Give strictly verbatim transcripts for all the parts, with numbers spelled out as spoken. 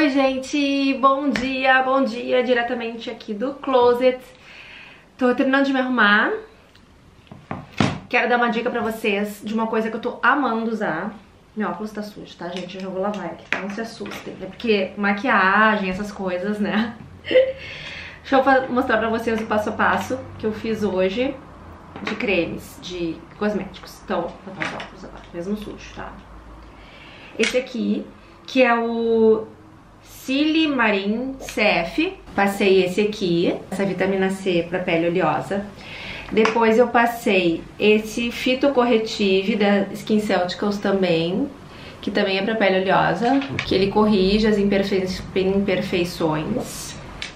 Oi gente, bom dia, bom dia, diretamente aqui do closet. Tô terminando de me arrumar. Quero dar uma dica pra vocês de uma coisa que eu tô amando usar. Meu óculos tá sujo, tá gente? Eu já vou lavar aqui, não se assustem. É porque maquiagem, essas coisas, né? Deixa eu mostrar pra vocês o passo a passo que eu fiz hoje de cremes, de cosméticos. Então, vou botar os óculos agora, mesmo sujo, tá? Esse aqui, que é o Silimarin C F. Passei esse aqui, essa vitamina C pra pele oleosa. Depois eu passei esse Fitocorretive da SkinCeuticals também, que também é pra pele oleosa, que ele corrige as imperfe... imperfeições.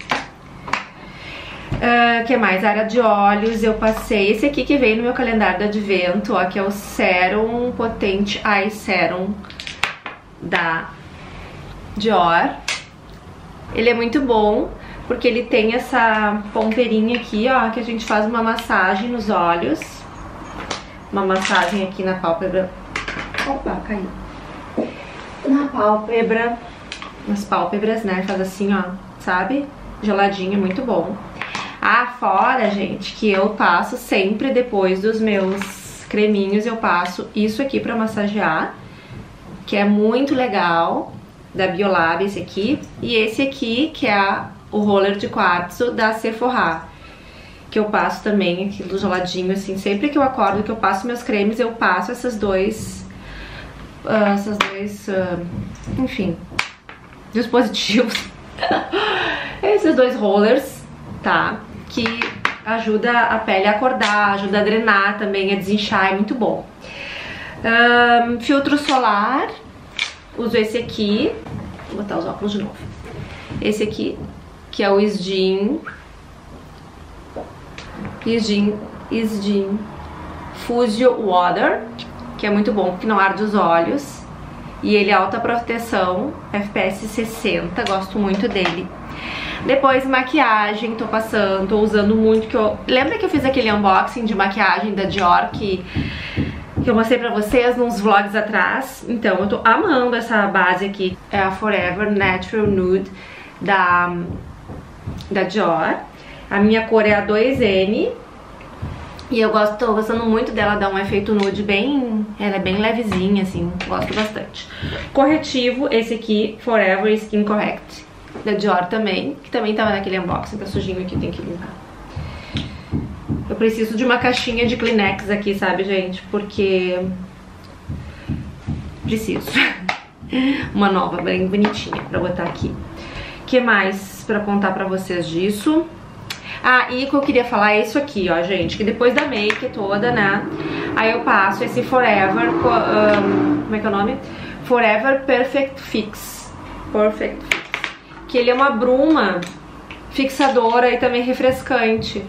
O uh, que mais? Área de olhos, eu passei esse aqui que veio no meu calendário do advento, ó, que é o Serum Potente Eye Serum da Dior. Ele é muito bom porque ele tem essa ponteirinha aqui, ó, que a gente faz uma massagem nos olhos. Uma massagem aqui na pálpebra. Opa, caiu. Na pálpebra. Nas pálpebras, né? Faz assim, ó, sabe? Geladinho, muito bom. Ah, fora, gente, que eu passo sempre depois dos meus creminhos, eu passo isso aqui pra massagear, que é muito legal, da Biolab esse aqui. E esse aqui, que é a, o roller de quartzo da Sephora, que eu passo também aqui do geladinho, assim, sempre que eu acordo, que eu passo meus cremes, eu passo essas dois, uh, essas dois, uh, enfim, dispositivos, esses dois rollers, tá? Que ajuda a pele a acordar, ajuda a drenar também, a desinchar, é muito bom. Um, filtro solar, uso esse aqui, vou botar os óculos de novo. Esse aqui, que é o Isdin, Isdin, Isdin Fusio Water, que é muito bom porque não arde os olhos. E ele é alta proteção, F P S sessenta, gosto muito dele. Depois maquiagem, tô passando, tô usando muito, que eu... Lembra que eu fiz aquele unboxing de maquiagem da Dior que, que eu mostrei pra vocês nos vlogs atrás? Então, eu tô amando essa base aqui. É a Forever Natural Nude da, da Dior. A minha cor é a dois N. E eu gosto, tô gostando muito dela, dá um efeito nude bem... Ela é bem levezinha, assim, gosto bastante. Corretivo, esse aqui, Forever Skin Correct, da Dior também, que também tava naquele unboxing, tá sujinho aqui, tem que limpar. Eu preciso de uma caixinha de Kleenex aqui, sabe, gente? Porque... preciso. Uma nova, bem bonitinha, pra botar aqui. O que mais pra contar pra vocês disso? Ah, e o que eu queria falar é isso aqui, ó, gente, que depois da make toda, né, aí eu passo esse Forever, um, como é que é o nome? Forever Perfect Fix, Perfect Fix, que ele é uma bruma fixadora e também refrescante.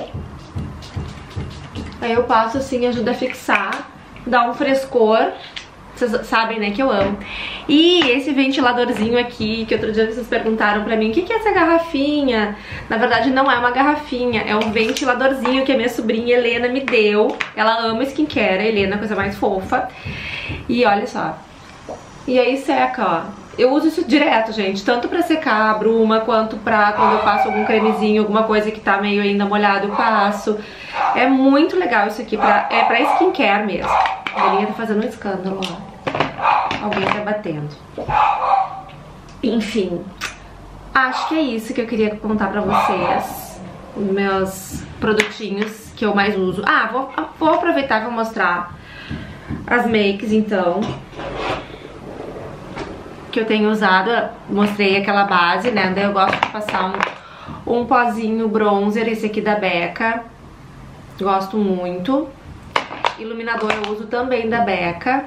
Aí eu passo assim, ajuda a fixar, dá um frescor. Vocês sabem, né, que eu amo. E esse ventiladorzinho aqui, que outro dia vocês perguntaram pra mim, o que que é essa garrafinha? Na verdade não é uma garrafinha, é um ventiladorzinho que a minha sobrinha Helena me deu. Ela ama skincare, a Helena é a coisa mais fofa. E olha só. E aí seca, ó. Eu uso isso direto, gente, tanto pra secar a bruma, quanto pra quando eu passo algum cremezinho, alguma coisa que tá meio ainda molhado, eu passo. É muito legal isso aqui, pra, é pra skincare mesmo. A Belinha tá fazendo um escândalo, ó. Alguém tá batendo. Enfim, acho que é isso que eu queria contar pra vocês. Os meus produtinhos que eu mais uso. Ah, vou, vou aproveitar e vou mostrar as makes, então, que eu tenho usado. Mostrei aquela base, né? Daí eu gosto de passar um, um pozinho bronzer, esse aqui da Becca. Gosto muito. Iluminador eu uso também da Becca.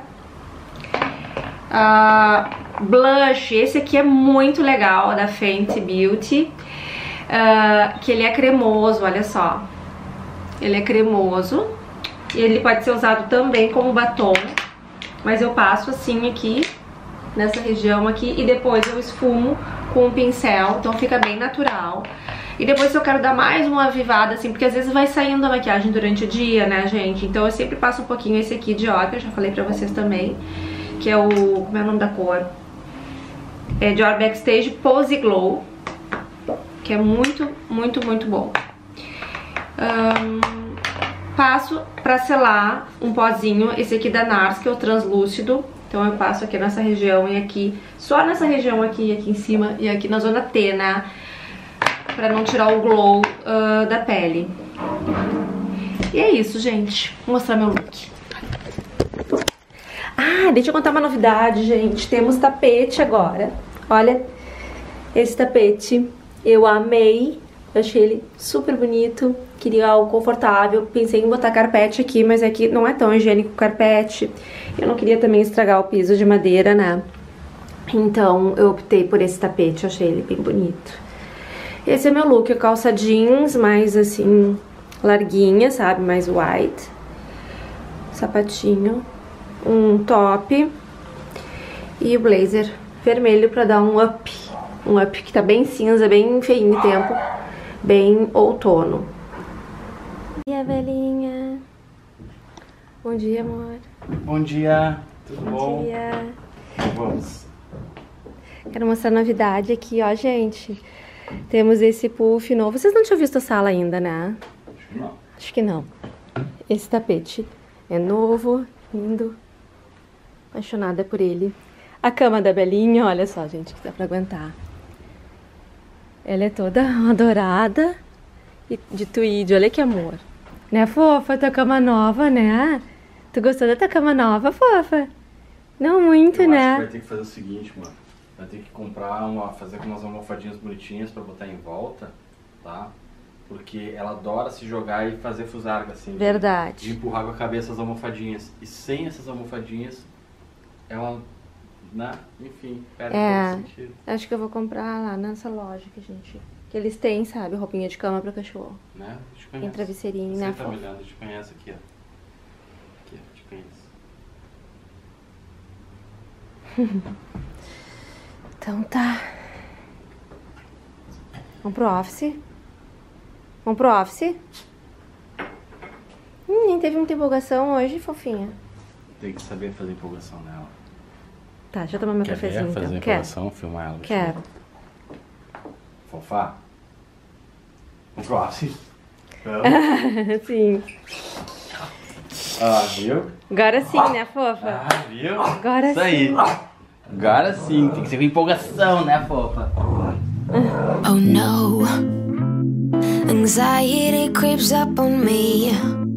Uh, blush, esse aqui é muito legal, da Fenty Beauty. Uh, que ele é cremoso, olha só. Ele é cremoso. E ele pode ser usado também como batom. Mas eu passo assim aqui, nessa região aqui, e depois eu esfumo com um pincel, então fica bem natural. E depois eu quero dar mais uma avivada, assim, porque às vezes vai saindo a maquiagem durante o dia, né, gente? Então eu sempre passo um pouquinho esse aqui de Dior, que eu já falei pra vocês também, que é o... como é o nome da cor? Fenty Beauty. Ele é cremoso, ele é cremoso. E ele pode ser usado também como batom. Mas eu passo assim aqui, nessa região aqui, depois eu esfumo com um pincel, então fica bem natural. E depois eu quero dar mais uma avivada, assim, porque às vezes vai saindo a maquiagem durante o dia, né, gente? Então eu sempre passo um pouquinho esse aqui de Dior, que eu já falei pra vocês também, que é o... como é o nome da cor? é Dior Backstage Pose Glow, que é muito, muito, muito bom. Um, passo pra selar um pozinho, esse aqui da Nars, que é o translúcido. Então eu passo aqui nessa região e aqui, só nessa região aqui, aqui em cima e aqui na zona T, né? Pra não tirar o glow uh, da pele. E é isso, gente. Vou mostrar meu look. Ah, deixa eu contar uma novidade, gente. Temos tapete agora. Olha, esse tapete eu amei. Eu achei ele super bonito. Queria algo confortável. Pensei em botar carpete aqui, mas aqui não é tão higiênico o carpete. Eu não queria também estragar o piso de madeira, né? Então eu optei por esse tapete. Eu achei ele bem bonito. Esse é meu look. Calça jeans, mais assim, larguinha, sabe? Mais white. Sapatinho. Um top. E o blazer vermelho pra dar um up. Um up que tá bem cinza, bem feinho de tempo. Bem outono. E a velhinha? Bom dia, amor. Bom dia, tudo bom? bom? Bom dia. Vamos. Quero mostrar a novidade aqui, ó, gente. Temos esse puff novo. Vocês não tinham visto a sala ainda, né? Acho que não. Acho que não. Esse tapete é novo, lindo. Apaixonada por ele. A cama da Belinha, olha só, gente, que dá pra aguentar. Ela é toda dourada e de tweed, olha que amor. Né, fofa? Tua cama nova, né? Tu gostou da tua cama nova, fofa? Não muito, Eu né? acho que vai ter que fazer o seguinte, mano. Vai ter que comprar uma, fazer com umas almofadinhas bonitinhas pra botar em volta, tá? Porque ela adora se jogar e fazer fusarga, assim. Verdade. De, de empurrar com a cabeça as almofadinhas. E sem essas almofadinhas, ela, né? Enfim, perde É, todo o sentido. acho que eu vou comprar lá nessa loja que a gente... Que eles têm, sabe? Roupinha de cama pra cachorro. Né? Te Tem conheço. travesseirinho, Você né, tá fofa? me olhando, te conheço aqui, ó. Aqui, ó, te conheço. Então tá. Vamos pro office. Vamos pro office. Hum, nem teve muita empolgação hoje, fofinha. Tem que saber fazer empolgação nela. Tá, deixa eu tomar meu Quer ver cafezinho fazer então. empolgação, filmar ela? Quero. Quero. Fofá? Vamos pro office? Sim. Ah, viu? Agora sim, né, fofa? Ah, viu? Agora Isso aí. Agora sim, tem que ser com empolgação, né, fofa? Oh no, anxiety creeps up on me.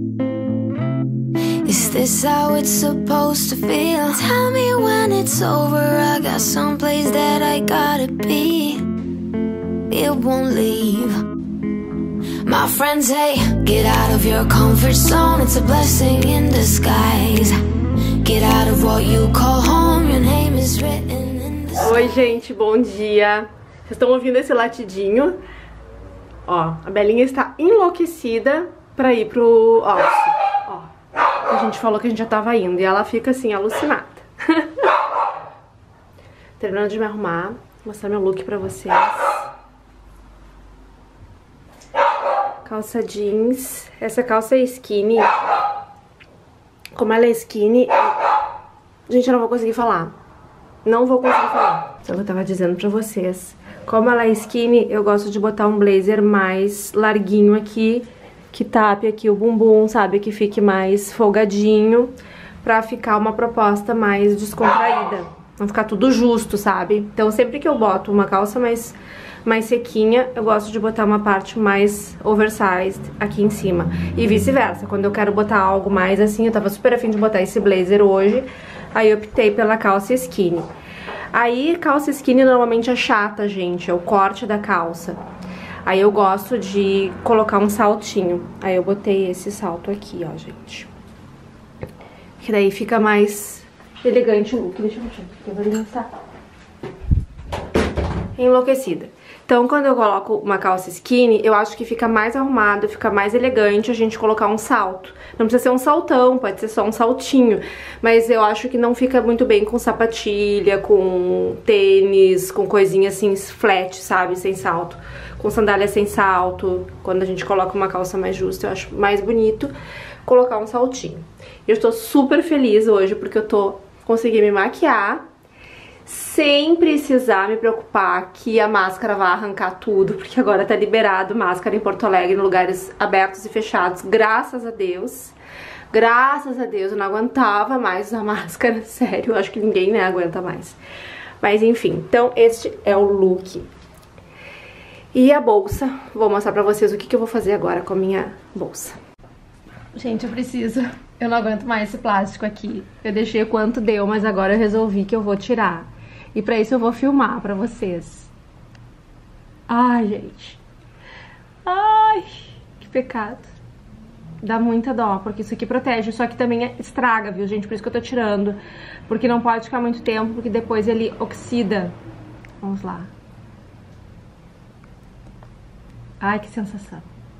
Is this how it's supposed to feel? Tell me when it's over, I got someplace that I gotta be. It won't leave. My friends say, get out of your comfort zone. It's a blessing in disguise. Get out of what you call home. Your name is written in the sky. Oi, gente, bom dia. Vocês estão ouvindo esse latidinho? Ó, a Belinha está enlouquecida pra ir pro office. Ó, a gente falou que a gente já tava indo e ela fica assim, alucinada. Terminando de me arrumar, vou mostrar meu look pra vocês. Calça jeans. Essa calça é skinny. Como ela é skinny... Gente, eu não vou conseguir falar. Não vou conseguir falar. Então eu tava dizendo pra vocês. Como ela é skinny, eu gosto de botar um blazer mais larguinho aqui. Que tape aqui o bumbum, sabe? Que fique mais folgadinho. Pra ficar uma proposta mais descontraída. Não ficar tudo justo, sabe? Então sempre que eu boto uma calça mais... mais sequinha, eu gosto de botar uma parte mais oversized aqui em cima. E vice-versa, quando eu quero botar algo mais assim, eu tava super afim de botar esse blazer hoje, aí eu optei pela calça skinny. Aí, calça skinny normalmente é chata, gente, é o corte da calça. Aí eu gosto de colocar um saltinho. Aí eu botei esse salto aqui, ó, gente. Que daí fica mais elegante o look. Deixa eu mexer, porque eu vou lançar. Enlouquecida. Então, quando eu coloco uma calça skinny, eu acho que fica mais arrumado, fica mais elegante a gente colocar um salto. Não precisa ser um saltão, pode ser só um saltinho. Mas eu acho que não fica muito bem com sapatilha, com tênis, com coisinha assim, flat, sabe? Sem salto. Com sandália sem salto. Quando a gente coloca uma calça mais justa, eu acho mais bonito colocar um saltinho. Eu estou super feliz hoje porque eu tô consegui me maquiar. sem precisar me preocupar que a máscara vai arrancar tudo, porque agora tá liberado máscara em Porto Alegre, em lugares abertos e fechados, graças a Deus. Graças a Deus, eu não aguentava mais usar máscara, sério, eu acho que ninguém, né, aguenta mais. Mas enfim, então este é o look. E a bolsa, vou mostrar pra vocês o que, que eu vou fazer agora com a minha bolsa. Gente, eu preciso, eu não aguento mais esse plástico aqui. Eu deixei quanto deu, mas agora eu resolvi que eu vou tirar. E pra isso eu vou filmar pra vocês. Ai, gente. Ai, que pecado. Dá muita dó, porque isso aqui protege, só que também estraga, viu, gente? Por isso que eu tô tirando. Porque não pode ficar muito tempo, porque depois ele oxida. Vamos lá. Ai, que sensação.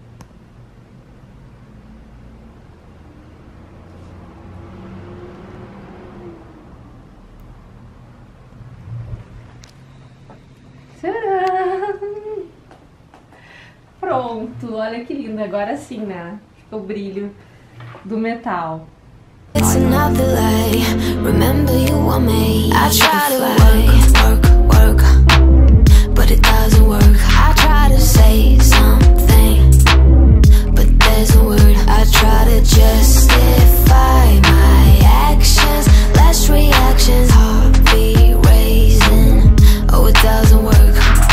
Tcharam! Pronto, olha que lindo. Agora sim, né? O brilho do metal. It's another lie. Remember you were made. I try to work, work, work, but it doesn't work. I try to say something, but there's a word. I try to justify my actions, less reactions, heartbeat raising. Oh, it doesn't work.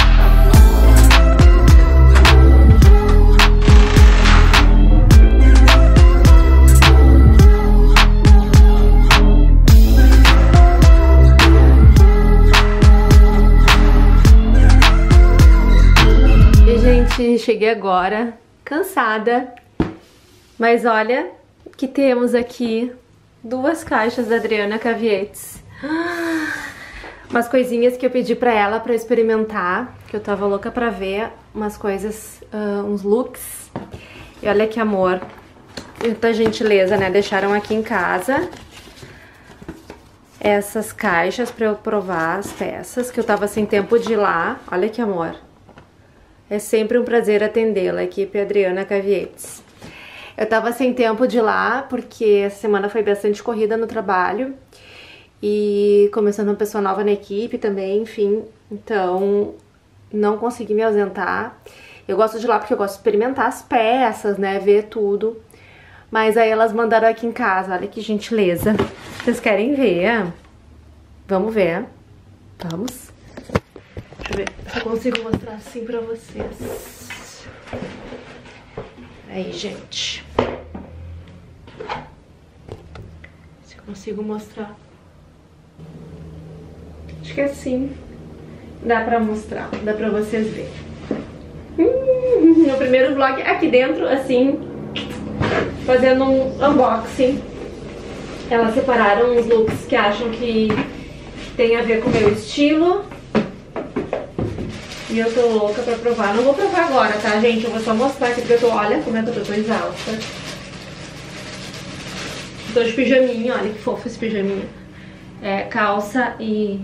Cheguei agora, cansada, mas olha que temos aqui duas caixas da Adriana Cavietes. Umas coisinhas que eu pedi pra ela pra experimentar, que eu tava louca pra ver, umas coisas, uh, uns looks. E olha que amor, muita gentileza, né? Deixaram aqui em casa essas caixas pra eu provar as peças, que eu tava sem tempo de ir lá. Olha que amor. É sempre um prazer atendê-la, equipe Adriana Cavietes. Eu tava sem tempo de ir lá, porque essa semana foi bastante corrida no trabalho. E começando uma pessoa nova na equipe também, enfim. Então, não consegui me ausentar. Eu gosto de ir lá porque eu gosto de experimentar as peças, né, ver tudo. Mas aí elas mandaram aqui em casa, olha que gentileza. Vocês querem ver? Vamos ver. Vamos. Deixa eu ver se eu consigo mostrar assim pra vocês. Aí, gente. Se eu consigo mostrar. Acho que assim dá pra mostrar, dá pra vocês verem. Hum, no primeiro vlog aqui dentro, assim, fazendo um unboxing. Elas separaram uns looks que acham que tem a ver com o meu estilo. E eu tô louca pra provar. Não vou provar agora, tá, gente? Eu vou só mostrar aqui, porque eu tô... Olha como é que eu tô, tô exausta. Tô de pijaminha, olha que fofo esse pijaminha. É calça e...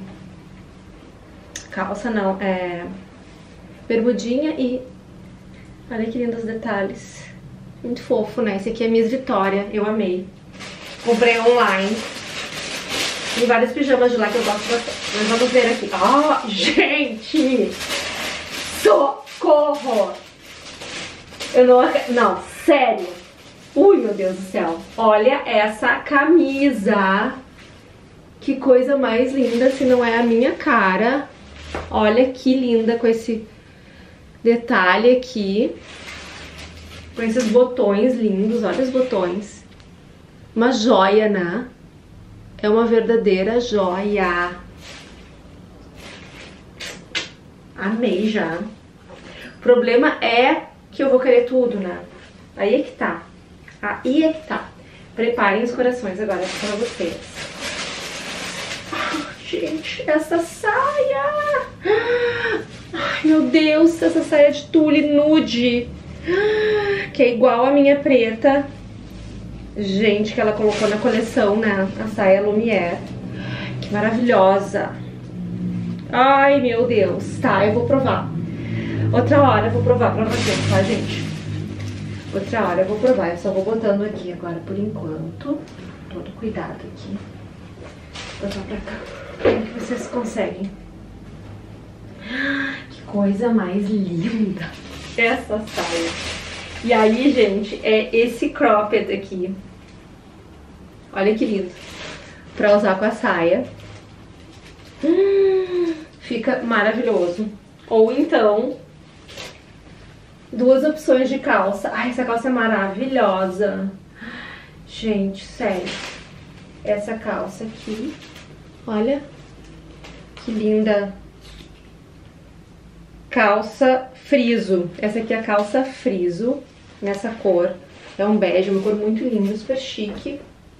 Calça não, é... bermudinha e... Olha que lindos detalhes. Muito fofo, né? Esse aqui é Miss Vitória, eu amei. Comprei online. Tem vários pijamas de lá que eu gosto bastante. Mas vamos ver aqui. Ó, oh, gente! Socorro! Eu não... Não, sério. Ui, meu Deus do céu. Olha essa camisa. Que coisa mais linda, se não é a minha cara. Olha que linda com esse detalhe aqui. Com esses botões lindos. Olha os botões. Uma joia, né? É uma verdadeira joia. Amei já. O problema é que eu vou querer tudo, né? Aí é que tá. Aí é que tá. Preparem os corações agora pra vocês. Ah, gente, essa saia! Ai, meu Deus, essa saia de tule nude. Que é igual a minha preta. Gente, que ela colocou na coleção, né? A saia Lumière. Que maravilhosa. Ai, meu Deus. Tá, eu vou provar. Outra hora eu vou provar pra vocês, tá, gente? Outra hora eu vou provar. Eu só vou botando aqui agora por enquanto. Todo cuidado aqui. Vou botar pra cá. Como que vocês conseguem? Que coisa mais linda essa saia. E aí, gente, é esse cropped aqui. Olha que lindo. Pra usar com a saia. Hum, fica maravilhoso. Ou então, duas opções de calça. Ai, essa calça é maravilhosa. Gente, sério. Essa calça aqui. Olha. Que linda. Calça friso. Essa aqui é a calça friso. Nessa cor. É um bege, uma cor muito linda, super chique.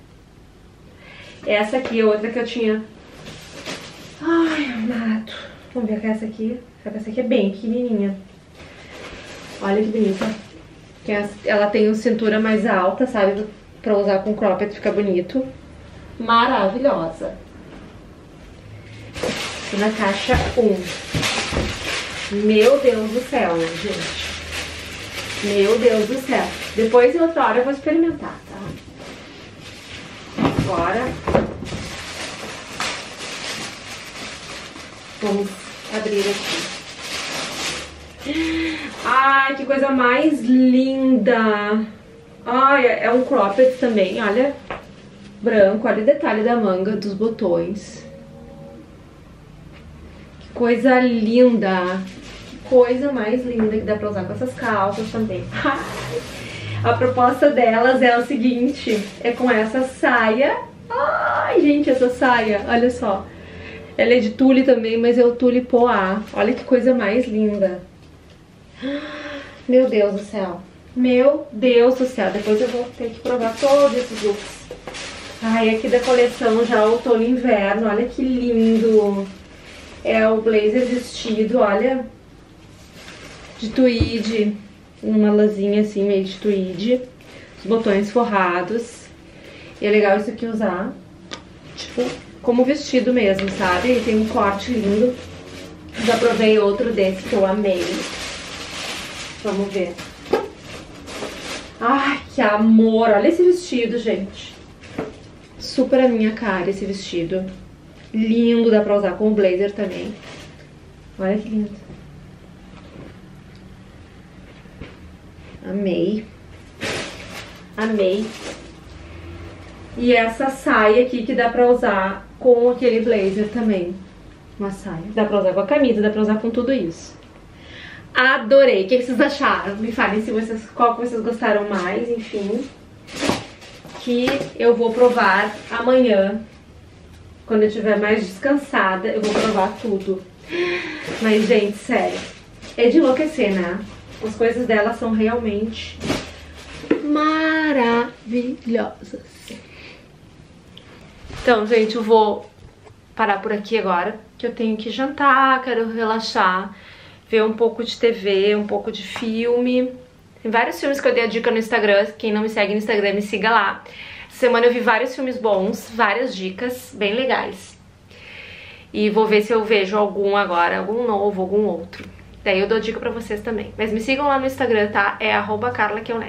Essa aqui é outra que eu tinha. Ai, amado. Vamos ver que essa aqui. Essa aqui é bem pequenininha. Olha que bonita. Ela tem uma cintura mais alta, sabe? Pra usar com cropped fica bonito. Maravilhosa. E na caixa um. Meu Deus do céu, né, gente? Meu Deus do céu. Depois, em outra hora, eu vou experimentar, tá? Agora, vamos abrir aqui. Ai, que coisa mais linda. Ai, é um cropped também, olha. Branco, olha o detalhe da manga, dos botões. Que coisa linda. Que coisa mais linda que dá pra usar com essas calças também. A proposta delas é o seguinte, é com essa saia. Ai, gente, essa saia, olha só. Ela é de tule também, mas é o tule poá. Olha que coisa mais linda. Meu Deus do céu. Meu Deus do céu. Depois eu vou ter que provar todos esses looks. Ai, aqui da coleção já outono e inverno. Olha que lindo. É o blazer vestido, olha. De tweed. Uma lãzinha assim, meio de tweed. Os botões forrados. E é legal isso aqui usar, tipo, como vestido mesmo, sabe? E tem um corte lindo. Já provei outro desse que eu amei. Vamos ver. Ai, que amor! Olha esse vestido, gente. Super a minha cara esse vestido. Lindo, dá pra usar com o blazer também. Olha que lindo. Amei. Amei. E essa saia aqui que dá pra usar com aquele blazer também. Uma saia. Dá pra usar com a camisa, dá pra usar com tudo isso. Adorei. O que vocês acharam? Me falem se vocês, qual que vocês gostaram mais, enfim. Que eu vou provar amanhã. Quando eu estiver mais descansada, eu vou provar tudo. Mas, gente, sério. É de enlouquecer, né? As coisas dela são realmente maravilhosas. Então, gente, eu vou parar por aqui agora, que eu tenho que jantar, quero relaxar, ver um pouco de T V, um pouco de filme. Tem vários filmes que eu dei a dica no Instagram, quem não me segue no Instagram, me siga lá. Essa semana eu vi vários filmes bons, várias dicas bem legais. E vou ver se eu vejo algum agora, algum novo, algum outro. Daí eu dou dica pra vocês também. Mas me sigam lá no Instagram, tá? É arroba Carla Keuneck.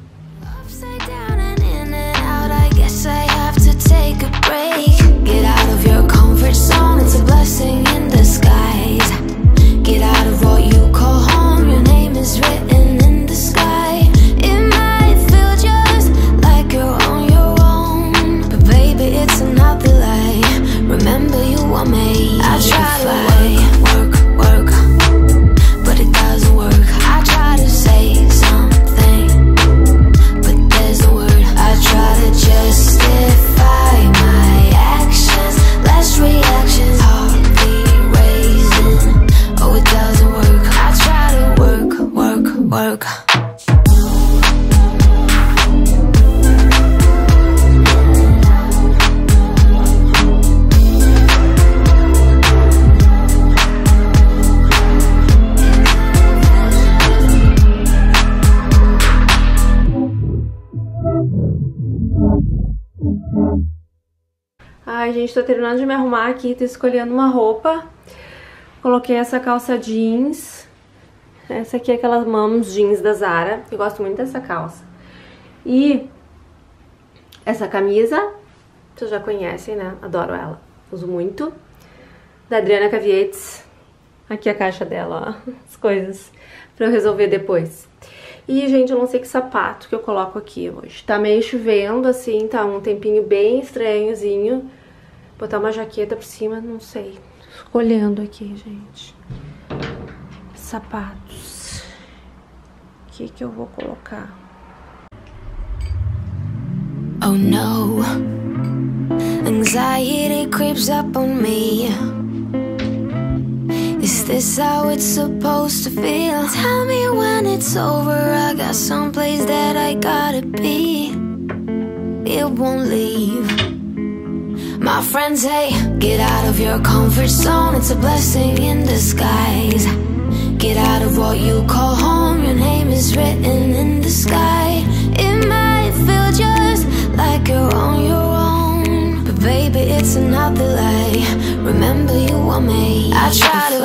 Take a break, get out of your comfort zone, it's a blessing in disguise. Get out of what you call home, your name is written in the sky. It might feel just like you're on your own, but baby it's another lie. Remember you were made. I try to work, work, work, but it doesn't work. I try to say something, but there's no word. I try to justify my actions, less reactions, heart beat raising. Oh, it doesn't work. I try to work, work, work. Ai, gente, tô terminando de me arrumar aqui, tô escolhendo uma roupa. Coloquei essa calça jeans. Essa aqui é aquelas Moms jeans da Zara. Eu gosto muito dessa calça. E essa camisa, vocês já conhecem, né? Adoro ela. Uso muito. da Adriana Cavietes. Aqui a caixa dela, ó, as coisas pra eu resolver depois. E, gente, eu não sei que sapato que eu coloco aqui hoje. Tá meio chovendo, assim, tá um tempinho bem estranhozinho. Botar uma jaqueta por cima, não sei. Fico olhando aqui, gente. Sapatos. O que que eu vou colocar? Oh no, anxiety creeps up on me. Is this how it's supposed to feel? Tell me when it's over, I got someplace that I gotta be. It won't leave. My friends say, get out of your comfort zone, it's a blessing in disguise. Get out of what you call home, your name is written in the sky. It might feel just like you're on your own, but baby, it's another lie. Remember you were made. I try to